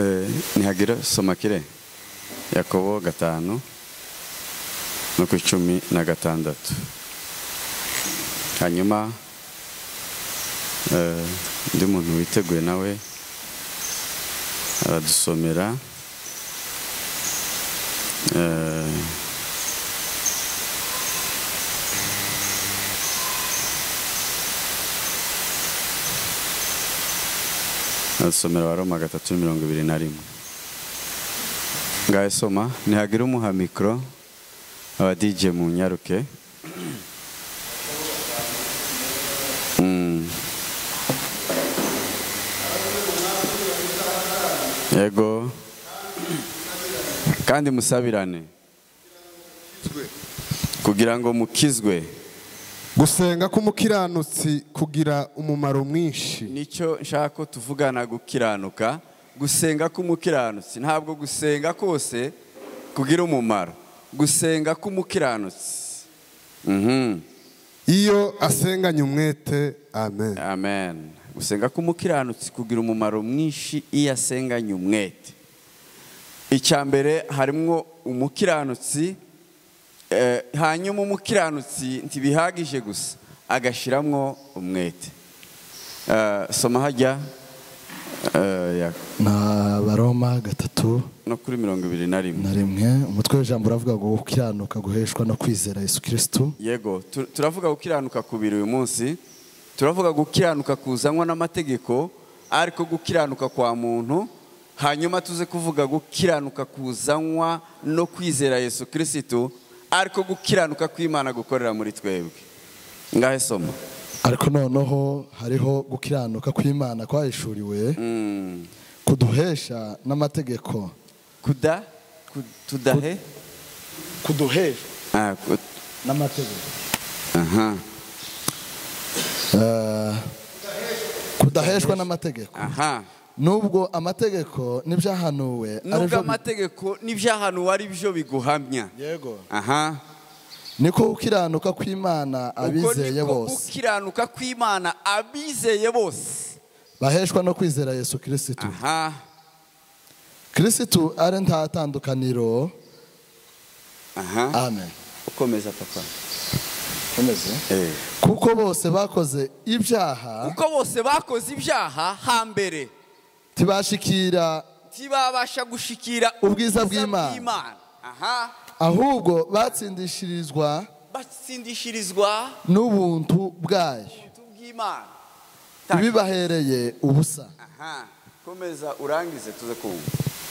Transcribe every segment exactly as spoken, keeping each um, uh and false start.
Eh, nihagira soma kire Yakobo gatanu no ku icumi na gatandatu. Hanyuma eh ndi muntu witeguye nawe aradusomera eh Asomera Waroma gatatu mirongo ibiri na rimwe. Ngaye soma nihagira umuha mikro aba D J mu nyaruke. Mm. Yego. Kandi musabirane kugira ngo mukizwe. Gusenga k'umukiranutsi kugira umumaro mwinshi. Nicyo nshaka tuvugana gukiranuka. Gusenga k'umukiranutsi ntabwo gusenga kose kugira umumaro. Gusenga k'umukiranutsi. Mhm. Iyo asenganye umwete, amen. Amen. Gusenga k'umukiranutsi kugira umumaro mwinshi iyo asenganye umwete. Icyambere harimo umukiranutsi eh hanyuma umukiranutsi ntibihagije gusa agashiramwo umwete. Eh soma hajya eh na Baroma gatatu no kuri mirongo ibiri na rimwe. Na rimwe umutwe w'ijambo uravuga ngo gukiranuka guheshwa no kwizera Yesu Kristo. Yego, turavuga gukiranuka kubiri uyu munsi. Turavuga gukiranuka kuzanwa n'amategeko ariko gukiranuka kwa muntu. Hanyuma tuze kuvuga gukiranuka kuzanwa no kwizera Yesu Kristo ariko gukiranuka kw'Imana gukorera muri twebwe. Ngahe soma. Ariko noneho hariho gukiranuka kw'Imana kwahishuriwe mm. kuduhesha n'amategeko. Kuda tudahe kuduhesha ah kud... n'amategeko. Aha. Uh, kudaheshwa n'amategeko. Aha. Nubwo amategeko n'ibyahanuwe nubwo amategeko n'ibyahanuwe ari byo biguhamya. Yego. Aha. Niko gukiranuka kw'Imana abizeye bose. Gukiranuka kw'Imana abizeye bose baheshwa no kwizera Yesu Kristo. Aha. Kristo ari nta tandukaniro. Aha. Amen. Ukomeza papa. Komeze. Eh. Kuko bose bakoze ibyaha. Kuko bose bakoze ibyaha hambere. Tibashikira tibabasha gushikira ubwiza bw'Imana. Aha. Ahubwo batsindishirizwa batsindishirizwa n'ubuntu bwayo. Ubuntu bw'Imana. Bibahereye ubusa. Aha. Komeza urangize tuze kumva.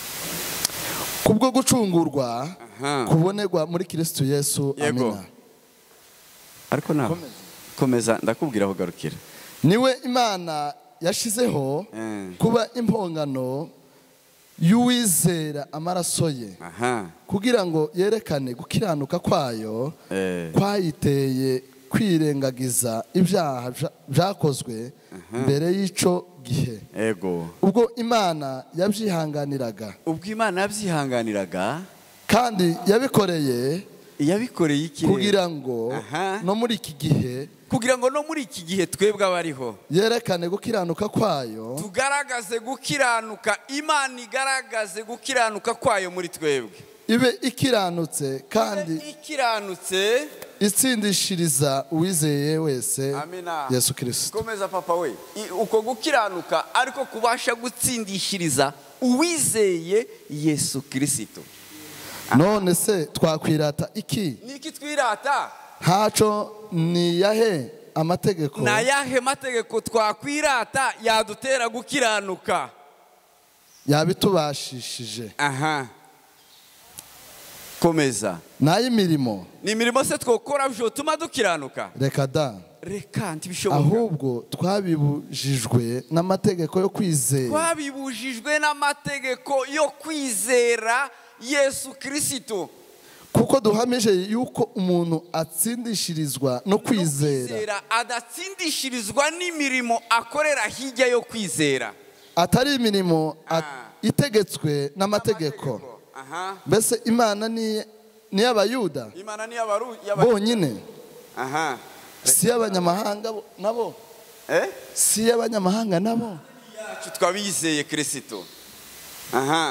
Kubwo gucungurwa kubonerwa muri Kristo Yesu. Amina. Ariko nawe komeza ndakubwira aho garukira. Niwe Imana yashizeho kuba impongano y'uwizera amaraso ye. Aha. Kugira ngo yerekane gukiranuka kwayo kwayiteye kwirengagiza ibyaha byakozwe mbere y'ico gihe. Ego. Ubwo Imana yabyihanganiraga. Ubwo Imana yabyihanganiraga kandi yabikoreye yabikoreye iki kugira ngo no muri iki gihe kugira ngo no muri iki gihe twebwe abariho yerekane gukiranuka kwayo. Tugaragaze gukiranuka, Imana igaragaze gukiranuka kwayo muri twebwe. Ibe ikiranutse kandi ikiranutse itsindishiriza uwizeye wese. Amina. Yesu Kristo. Komeza papa we. Uko gukiranuka ariko kubasha gutsindishiriza uwizeye Yesu Kristo. None se twakwirata iki? Niki twirata? Haco ni yahe amategeko? Na yahe mategeko twakwirata yadutera gukiranuka? Yabitubashishije. Aha. Komeza. Na imirimo. Ni imirimo se twokora byo tuma dukiranuka? Reka da. Reka ntibishoboka. Ahubwo twabibujijwe n'amategeko yo kwizera. Twabibujijwe n'amategeko yo kwizera Yesu Kristo. Kuko duhamije yuko umuntu atsindishirizwa no kwizera. Adatsindishirizwa n'imirimo akorera hirya yo kwizera. Atari imirimo itegetswe n'amategeko. Aha. Mbese Imana ni ni y'Abayuda. Imana ni y'Abayuda bonyine. Aha. Si y'abanyamahanga nabo. Eh? Si y'abanyamahanga nabo. Yacu twabizeye Kristo. aha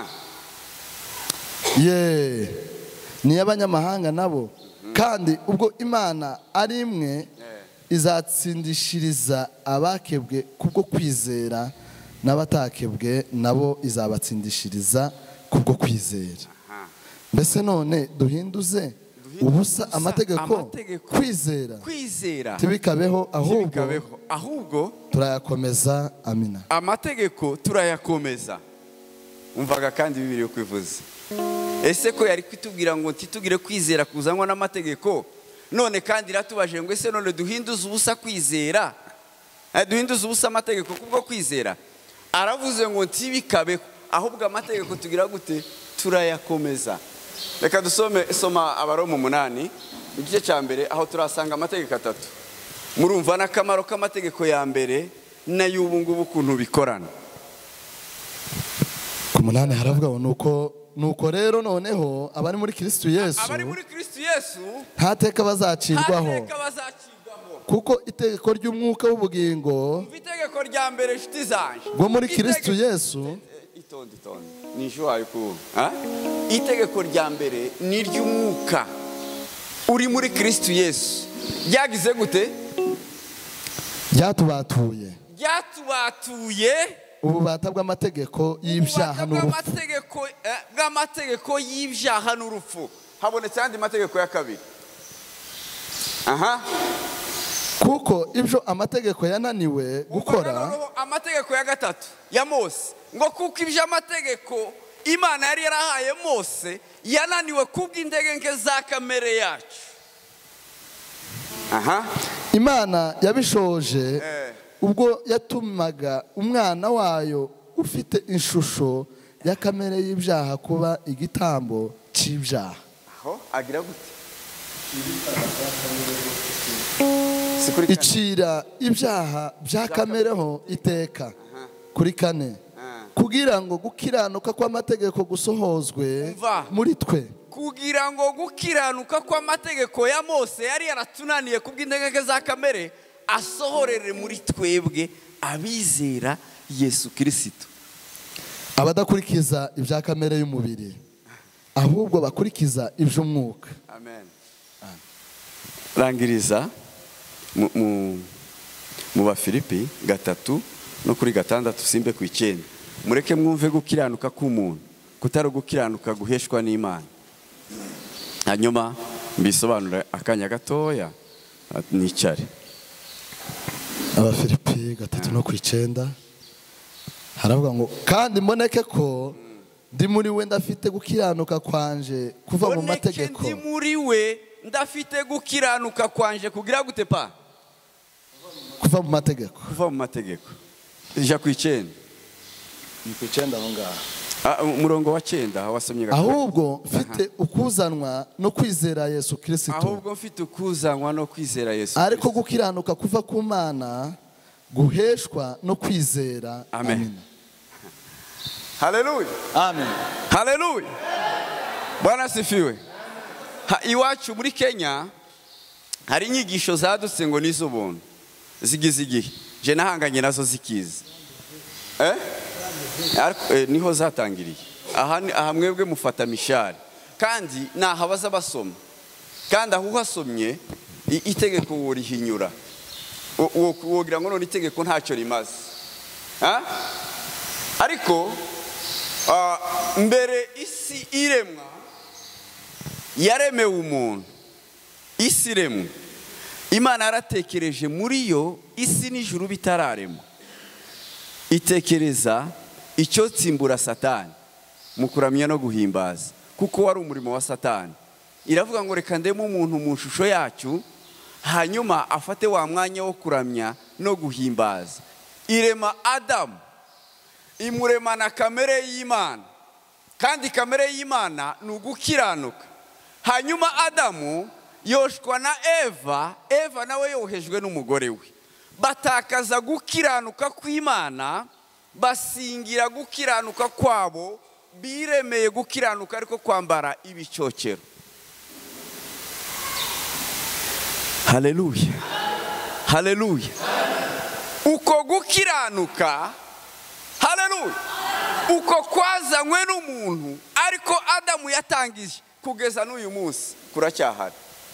ye ni abanyamahanga nabo kandi ubwo Imana ari imwe izatsindishiriza abakebwe kubwo kwizera n'abatakebwe nabo izabatsindishiriza kubwo kwizera. Mbese none duhinduze ubusa amategeko kwizera kwizera tibikabeho ahubwo ahubwo turayakomeza. Amina. Amategeko turayakomeza. Umvaga kandi Bibiliya yo kwivuza. Ese ko yari kwitubwira ngo ntitugire kwizera kuzanwa n'amategeko, none kandi ratubaje ngo ese none duhinduze ubusa kwizera duhinduze ubusa amategeko kubwo kwizera? Aravuze ngo ntibikabeho ahubwo amategeko tugira gute? Turayakomeza. Reka dusome soma Abaroma umunani igice cya mbere aho turasanga amategeko atatu. Murumva n'akamaro k'amategeko ya mbere n'ay'ubu ngubu ukuntu bikorana. Ku munani haravuga ngo nuko nuko rero noneho abari muri Kristo Yesu abari muri Kristo Yesu ntateka bazacirwaho kuko itegeko ry'umwuka w'ubugingo itegeko rya mbere inshuti zanje bwo muri Kristo Yesu itonde itonde nishuhaye ku ha itegeko rya mbere ni ry'umwuka uri muri Kristo Yesu ryagize gute? Ryatubatuye ryatubatuye ububata bw'amategeko y'ibyaha n'urupfu bw'amategeko y'ibyaha n'urupfu. Habonetse andi mategeko ya kabiri. Aha kuko ibyo amategeko yananiwe gukora. Amategeko ya gatatu ya Mose ngo kuko ibyo amategeko Imana yari yarahaye Mose yananiwe kubw'intege nke za kamere yacu. Aha Imana yabishoje ubwo yatumaga umwana wayo ufite ishusho ya kamere y'ibyaha kuba igitambo cy'ibyaha. Aho agira gute? Icira ibyaha bya kamereho iteka. Kuri kane kugira ngo gukiranuka kw'amategeko gusohozwe muri twe. Kugira ngo gukiranuka kw'amategeko ya Mose yari yaratunaniye kubw'intege za kamere asohorere muri twebwe abizera Yesu Kristo. Abadakurikiza ibya kamere y'umubiri ahubwo bakurikiza iby'umwuka. Amen. Rangiriza mu mu Bafilipi gatatu no kuri gatandatu simbe ku icyenda. Mureke mwumve gukiranuka k'umuntu kutari gukiranuka guheshwa n'Imana. Hanyuma mbisobanura akanya gatoya nicare. Abafilipi gatatu no ku icyenda haravuga ngo kandi mboneke ko ndi muri we ndafite gukiranuka kwanje kuva mu mategeko. Ndi muri we ndafite gukiranuka kwanje kugira gute pa? Kuva mu mategeko. Kuva mu mategeko. Ija ku icyenda. Ni ku icyenda aho ngaho. Ah, umurongo wa cyenda wasomye gato. Ahubwo mfite ukuzanwa no kwizera Yesu Kristo. Ahubwo mfite ukuzanwa no kwizera Yesu. Ariko gukiranuka kuva ku Mana guheshwa no kwizera. Amen. Amen. Haleluya. Amen. Haleluya. Bwana sifiwe. Iwacu muri Kenya hari inyigisho zadutse ngo nizo buntu zigize igihe. Je nahanganye nazo zikiza. Eh? Niho zatangiriye. Aha aha mwebwe mufata mishari kandi nahabaza basoma. Kandi aho uhasomye itegeko worihinyura. Wogira ngo none itegeko ntacyo rimaze. Ha? Ariko mbere isi iremwa yaremewe umuntu. Isi iremwe Imana yaratekereje muri yo isi n'ijuru bitararemwa. Itekereza icyo tsimbura Satani mu kuramya no guhimbaza kuko wari umurimo wa Satani. Iravuga ngo reka ndemo umuntu mu shusho yacu hanyuma afate wa mwanya wo kuramya no guhimbaza. Irema Adamu imurema na kamere y'Imana kandi kamere y'Imana ni ugukiranuka. Hanyuma Adamu yoshwa na Eva, Eva nawe yohejwe n'umugore we. Batakaza gukiranuka kw'Imana basingira gukiranuka kwabo biremeye gukiranuka ariko kwambara ibicocero. Haleluya. Haleluya. Uko gukiranuka, haleluya, uko kwazanywe n'umuntu ariko Adamu yatangije kugeza n'uyu munsi kuracyahari.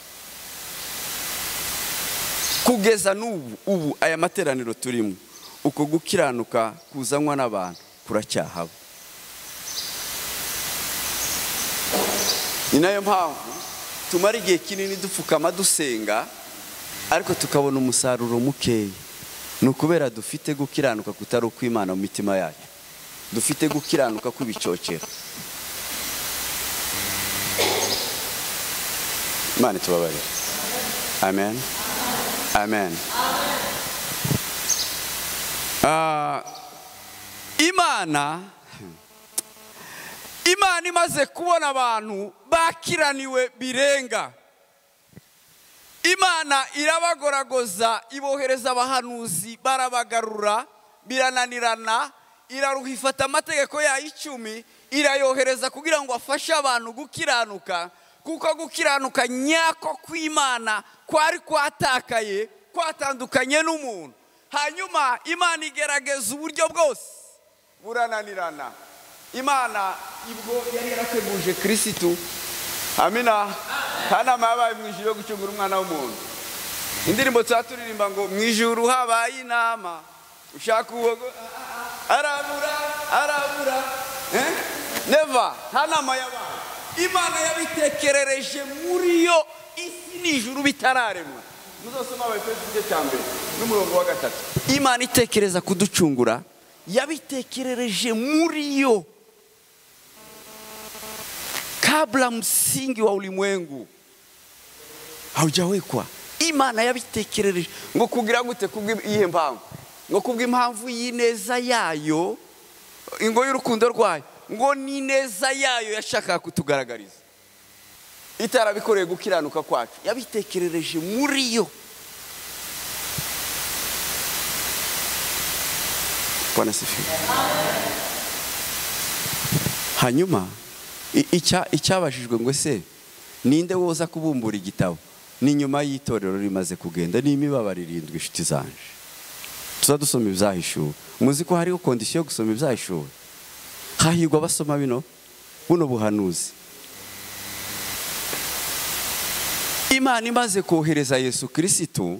Kugeza n'ubu ubu aya materaniro turimo uko gukiranuka kuzanwa n'abantu kuracyahaba. Ni nayo mpamvu tumara igihe kinini dupfukama dusenga ariko tukabona umusaruro mukeya. Ni ukubera dufite gukiranuka kutari ukw'Imana mu mitima yacu, dufite gukiranuka kw'ibicocero. Imana tubabarire. Amen. Amen. Uh, Imana Imana imaze kubona abantu bakiraniwe birenga, Imana irabagoragoza, ibohereza abahanuzi barabagarura, birananirana, iraruha ifata amategeko yayo icumi irayohereza kugira ngo afashe abantu gukiranuka, kuko gukiranuka nyako kw'Imana kwari kwatakaye, kwatandukanye n'umuntu. Hanyuma Imana igerageza uburyo bwose burananirana. Imana ibwo yari yarateguje Kristo, amina, kana mabaye mu ijuru yo gucungura umwana w'umuntu. Indirimbo twaturirimba ngo mu ijuru habaye inama, ushaka uwo arabura arabura, eh never, nta nama yabaye. Imana yabitekerereje muri yo isi n'ijuru bitararemwa. Muzosoma Abaefeso igice cya mbere n'umurongo wa gatatu. Imana itekereza kuducungura yabitekerereje muri yo kabla msingi wa ulimwengu haujawekwa. Imana yabitekerereje ngo kugira gute, kubw'iyihe mpamvu? Ngo kubw'impamvu y'ineza yayo, ingo y'urukundo rwayo, ngo ni neza yayo yashaka kutugaragariza, itarabikoreye gukiranuka kwacu, yabitekerereje muri yo. Bwana sifiwe. Hanyuma icya icyabashijwe ngo se ninde woza kubumbura igitabo? Ni nyuma y'itorero rimaze kugenda n'imibabaro irindwi inshuti zanje. Tuzadusoma ibyahishuwe. Muzi ko hariho kondisiyo yo gusoma ibyahishuwe. Hahirwa basoma bino buno buhanuzi. Imana imaze kohereza Yesu Kristo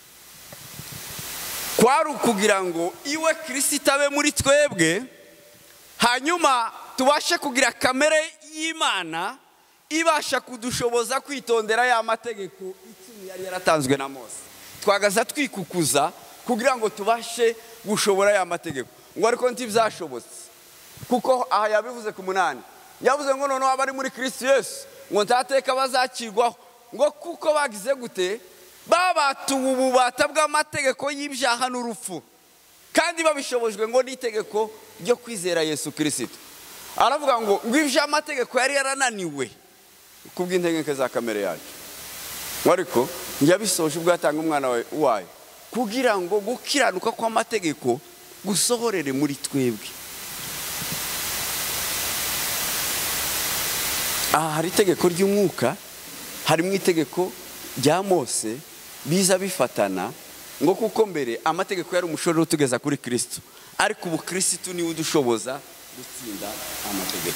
kwari ukugira ngo iwe Kristo abe muri twebwe, hanyuma tubashe kugira kamere y'Imana ibasha kudushoboza kwitondera ya mategeko icumi yari yaratanzwe na Mose. Twagaza twikukuza kugira ngo tubashe gushobora ya mategeko. Ngo ariko ntibyashobotse, kuko aha yabivuze ku munani, yavuze ngo none abari muri Kristo Yesu ngo ntateka bazakirwaho, ngo kuko bagize gute, babatuwe ububata bw'amategeko y'ibyaha n'urupfu, kandi babishobojwe ngo n'itegeko ryo kwizera Yesu Kristo. Aravuga ngo ngo iby'amategeko yari yarananiwe kubw'integeke za kamere yacu, ariko yabisoje ubwo yatanga umwana wayo kugira ngo gukiranuka kw'amategeko gusohorere muri twebwe. Aha hari itegeko ry'umwuka, harimo itegeko rya Mose, biza bifatana ngo kuko mbere amategeko yari umushorero tugeza kuri Kristo, ariko ubu Kristo niwe udushoboza gutsinda amategeko.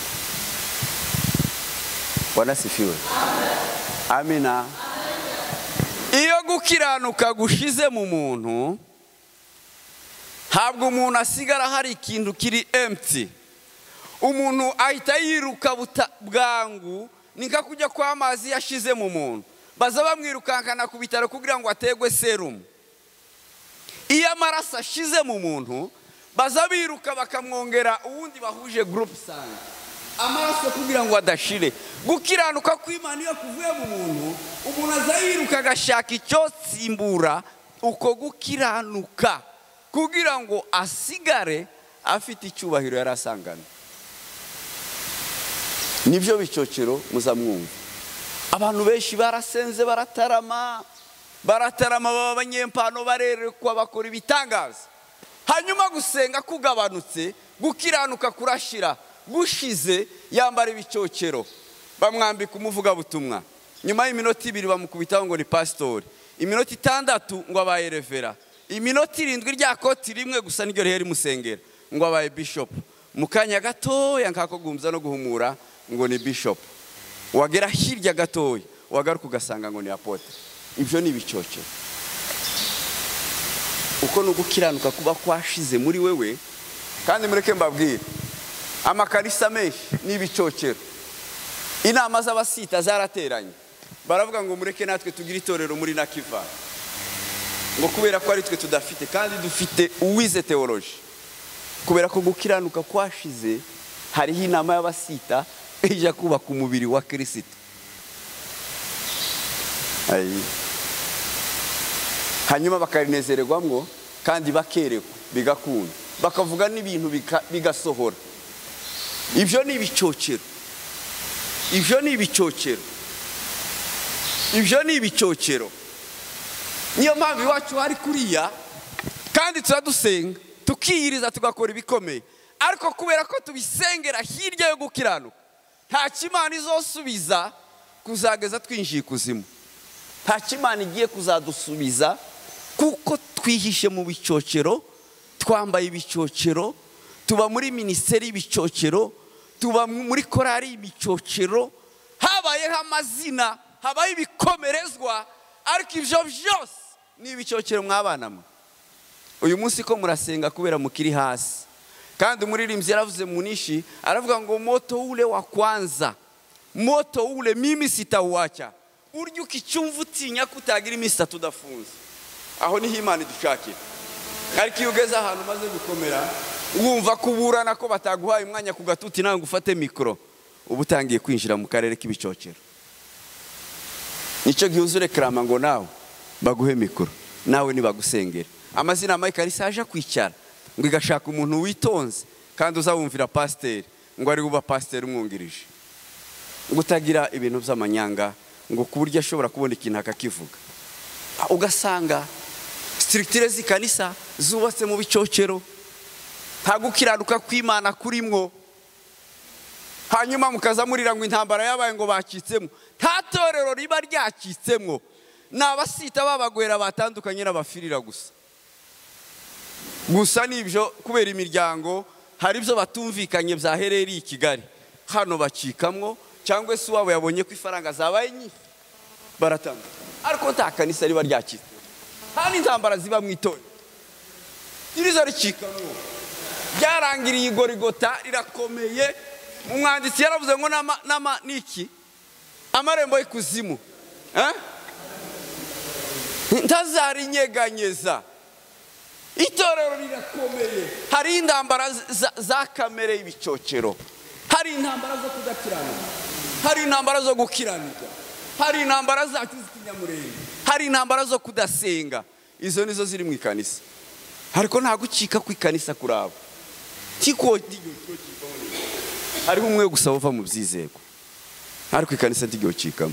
Bwana sifiwe. Amina. Iyo gukiranuka gushize mu muntu, ntabwo umuntu asigara hari ikintu kiri empty. Umuntu ahita yiruka bwangu, ninka kujya kwa amazi yashize mu muntu, baza bamwirukankana ku bitaro kugira ngo ategwe serumu. Iyo amaraso ashize mu muntu, baza biruka bakamwongera uwundi bahuje group sana amaraso kugira ngo adashire. Gukiranuka kw'Imana iyo kuvuye mu muntu, umuntu azayiruka agashaka icyo simbura uko gukiranuka kugira ngo asigare afite icyubahiro yarasangana. Nibyo bicocero muzamwumva. Abantu benshi barasenze, baratarama, baratarama baba abanyempano, barerekwa, bakora ibitangaza. Hanyuma gusenga kugabanutse, gukiranuka kurashira, gushize yambara ibicocero, bamwambika umuvuga butumwa. Nyuma y'iminota ibiri bamukubitaho ngo ni pastori, iminota itandatu ngo abaye revera, iminota irindwi rya koti rimwe gusa niryo riheri musengera ngo abaye bishop. mukanya gatoya nkako gumza no guhumura ngo ni bishop, wagera hirya gatoya wagaruka ugasanga ngo ni apotre. Ibyo ni bicocero. Uko no gukiranuka kuba kwashize muri wewe. Kandi mureke mbabwire, amakanisa menshi ni bicocero. Inama z'abasita zarateranye, baravuga ngo mureke natwe tugira itorero muri Nakivale, ngo kubera ko ari twe tudafite kandi dufite uwize theology. Kubera ko gukiranuka kwashize, hariho inama y'abasita ija kubaka umubiri wa Kristo. Ayi, hanyuma bakarinezererwamwo kandi bakerekwa bigakunda, bakavuga n'ibintu bigasohora. Ibyo ni ibicocero. Ibyo ni ibicocero. Ibyo ni ibicocero. Niyo mpamvu iwacu hari kuriya kandi turadusenga tukiyiriza tugakora ibikomeye, ariko kubera ko tubisengera hirya yo gukiranuka, nta kimana izosubiza kuzageza twinjiye kuzimu. Nta kimana igiye kuzadusubiza kuko twihishe mu bicocero, twambaye ibicocero, tuba muri ministeri y'ibicocero, tuba muri korari y'ibicocero, habayeho amazina, habaye ibikomerezwa, ariko ibyo byose ni ibicocero mwabana mwe. Uyu munsi ko murasenga kubera mukiri hasi, kandi umuririmbyi yaravuze munishi, aravuga ngo moto ule wa kwanza, moto ule mimi sitauacha. Uryo ukicyumva utinya kutagira imisa tudafunze, aho niho Imana idushakira. Ariko iyo ugeze ahantu maze gukomera, wumva kuburana ko bataguhaye umwanya ku gatuti nawe ngufate mikro, ubu utangiye kwinjira mu karere k'ibicocero. Nicyo gihuzure krama ngo nawe baguhe mikro, nawe nibagusengera. Amazina amayikarisa aje kwicara ngo igashaka umuntu witonze kandi uzawumvira pasteur ngo ari uba pasteur umwungirije, ngo utagira ibintu by'amanyanga, ngo kuburyo ashobora kubona ikintu akakivuga. Ugasanga structure z'ikanisa zubatse mu bicocero, nta gukiranuka kw'Imana kurimwo. Hanyuma mukaza murira ngo intambara yabaye ngo bakitsemo. Nta torero riba ryakitsemo, n'abasita babagwera batandukanye n'abafirira gusa. Gusa nibyo kubera imiryango hari ibyo batumvikanye byaherereye i Kigali, hano bacikamwo, cyangwa se wabo yabonye ko ifaranga zabaye nyinshi baratanga. Ariko nta kanisa riba ryakitse, nta n'intambara ziba mu itorero irizo rikikamwo. Byarangiriye igorigota rirakomeye. Umwanditsi yaravuze ngo nama nama niki amarembo y'ikuzimu, eh ntazarinyeganyeza. Itorero rirakomeye, hari intambara za kamere y'ibicocero, hari intambara zo kudakiranuka, hari intambara zo gukiranuka, hari intambara zacu z'ikinyamurenge, hari intambara zo kudasenga. Izo nizo ziri mu ikanisa, ariko nta gucika ku ikanisa kurabo. Tiko hari umwe gusa uva mu byizego, ariko ikanisa ntigiye cikamo.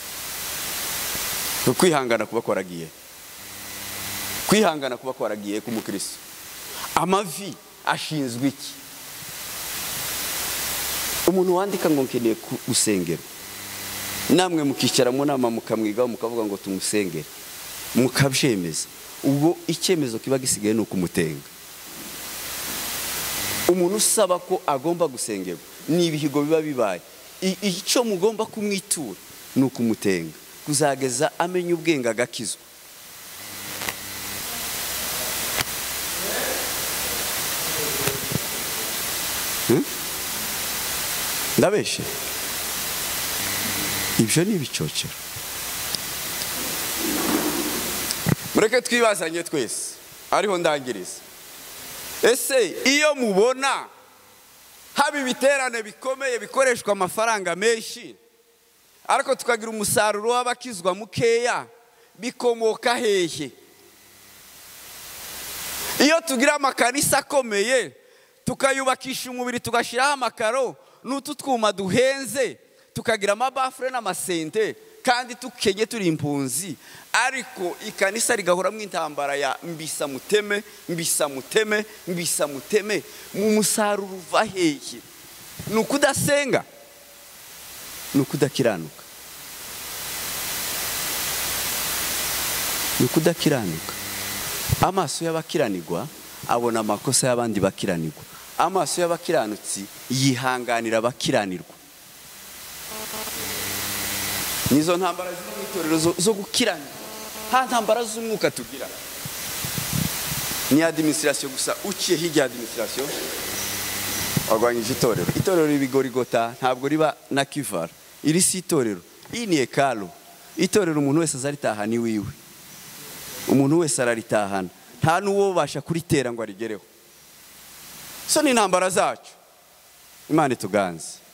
Kwihangana kuba kwaragiye, kwihangana kuba kwaragiye ku mukristo. Amavi ashinzwe iki? Umuntu wandika ngo nkeneye gusengera, namwe mukicara mu nama mukamwigaho mukavuga ngo tumusengere, mukabyemeza, ubwo icyemezo kiba gisigaye no kumutenga. Umuntu usaba ko agomba gusengerwa ni ibihigo biba bibaye, icyo mugomba kumwitura ni ukumutenga kuzageza amenye ubwenge agakizwa. Ndabeshe ibyo ni ibicocero. Mureke twibazanye twese, ariho ndangiriza. Ese iyo mubona haba ibiterane bikomeye bikoreshwa amafaranga menshi, ariko tukagira umusaruro w'abakizwa mukeya, bikomoka hehe? Iyo tugira amakanisa akomeye tukayubakisha umubiri tugashiraho amakaro n'utu twuma duhenze, tukagira amabafure n'amasente, kandi tukenye turi impunzi, ariko ikanisa rigahoramo intambara ya mbisa muteme mbisa muteme mbisa muteme, mu musaruro uva hehe? Ni ukudasenga, ni ukudakiranuka, ni ukudakiranuka. Amaso y'abakiranirwa abona amakosa y'abandi bakiranirwa, amaso y'abakiranutsi yihanganira abakiranirwa. Nizo ntambara ziri mu itorero zo gukiranirwa. Nta ntambara z'umwuka tugira. Ni administration gusa, uciye hirya administration wagwanyije itorero. Itorero ribigorigota ntabwo riba Nakivale. Iri si itorero, iyi ni hekalu. Itorero umuntu wese azaritahana iwiwe. Umuntu wese araritahana, nta nuwo basha kuritera ngo arigereho. So ni intambara zacu. Imana ituganze.